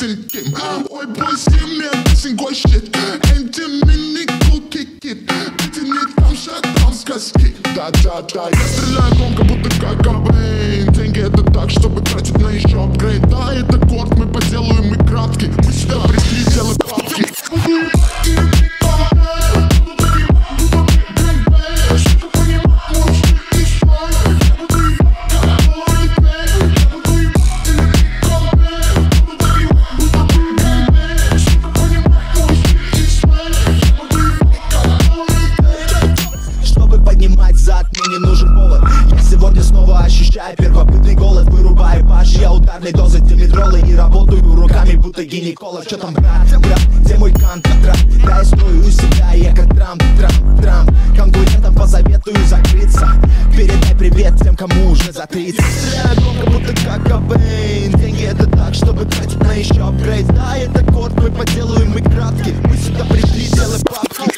bisschen Kim. Oi, Boys, gib mir ein bisschen Goldshit. Антиминику кикит. Bitte nicht am Shutdown-Каски. Да, я стреляю громко, будто как Кобейн. Деньги это так, чтобы тратить на еще апгрейд. Да, это корт, мы поделаем и кратки. Мы сюда пришли делать бабки. Мне не нужен повод. Я сегодня снова ощущаю первобытный голод. Вырубаю баш, я ударной дозой димедролы. И работаю руками, будто гинеколог. Чё там, брат, где мой контракт? Да, я стою у себя, я как Трамп. Конкурентам посоветую закрыться. Передай привет тем, кому уже за 30. Стреляю громко, будто как Кобейн. Деньги это так, чтобы тратить на еще апгрейд. Да, это корт, мы поделаем и кратки. Мы сюда пришли делать бабки.